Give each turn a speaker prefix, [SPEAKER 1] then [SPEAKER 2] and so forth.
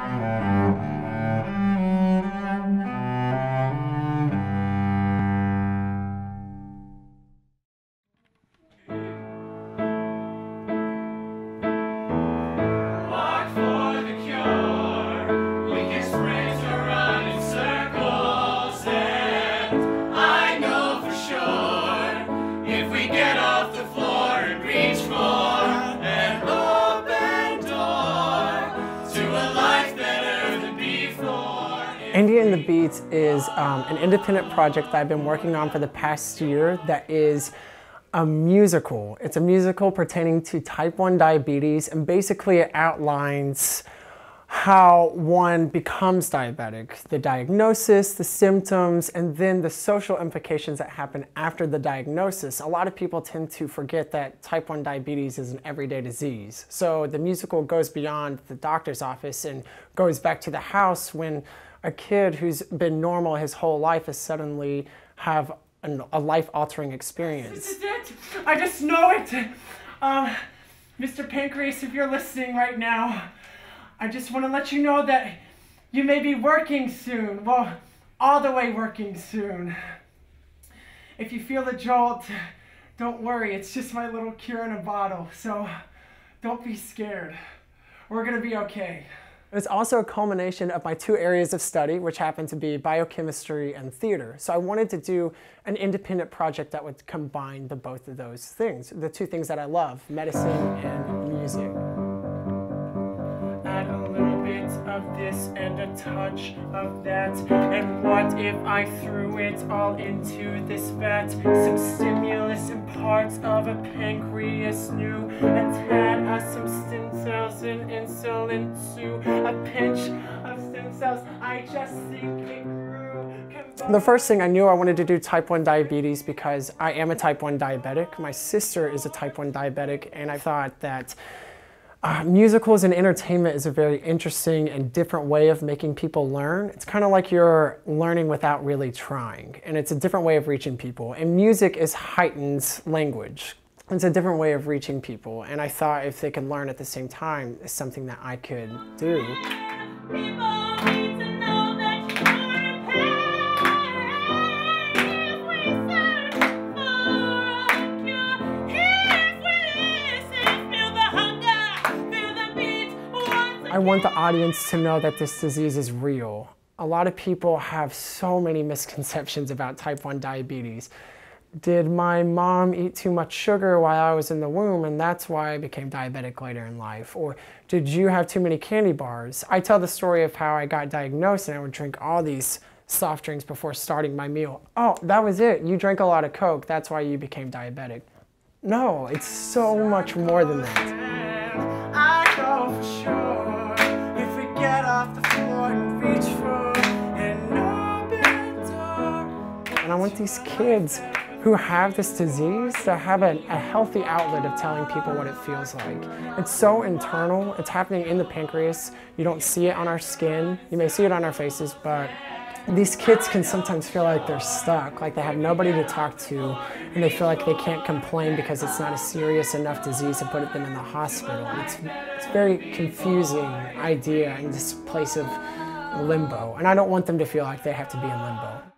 [SPEAKER 1] India and the Beats is an independent project that I've been working on for the past year that is a musical. It's a musical pertaining to type 1 diabetes, and basically it outlines how one becomes diabetic, the diagnosis, the symptoms, and then the social implications that happen after the diagnosis. A lot of people tend to forget that type 1 diabetes is an everyday disease. So the musical goes beyond the doctor's office and goes back to the house when a kid who's been normal his whole life is suddenly have a life-altering experience.
[SPEAKER 2] This is it! I just know it! Mr. Pancreas, if you're listening right now, I just want to let you know that you may be working soon. Well, all the way working soon. If you feel the jolt, don't worry. It's just my little cure in a bottle. So don't be scared. We're going to be okay.
[SPEAKER 1] It's also a culmination of my two areas of study, which happen to be biochemistry and theater. So I wanted to do an independent project that would combine the both of those things, the two things that I love, medicine and music.
[SPEAKER 2] Add a little bit of this and a touch of that. And what if I threw it all into this vat? Some stimulus and parts of a pancreas new. A tad of some stem cells and insulin too. A pinch of stem cells, I just think it grew.
[SPEAKER 1] The first thing I knew I wanted to do type 1 diabetes because I am a type 1 diabetic. My sister is a type 1 diabetic, and I thought that musicals and entertainment is a very interesting and different way of making people learn. It's kind of like you're learning without really trying, and it's a different way of reaching people. And music is heightened language. It's a different way of reaching people, and I thought if they can learn at the same time, it's something that I could do. I want the audience to know that this disease is real. A lot of people have so many misconceptions about type 1 diabetes. Did my mom eat too much sugar while I was in the womb and that's why I became diabetic later in life? Or did you have too many candy bars? I tell the story of how I got diagnosed and I would drink all these soft drinks before starting my meal. Oh, that was it. You drank a lot of Coke. That's why you became diabetic. No, it's so much more than that.
[SPEAKER 2] I know for sure. Get off the floor and reach for an open door.
[SPEAKER 1] And I want these kids who have this disease to have a healthy outlet of telling people what it feels like. It's so internal. It's happening in the pancreas. You don't see it on our skin. You may see it on our faces, but these kids can sometimes feel like they're stuck, like they have nobody to talk to, and they feel like they can't complain because it's not a serious enough disease to put them in the hospital. It's a very confusing idea in this place of limbo, and I don't want them to feel like they have to be in limbo.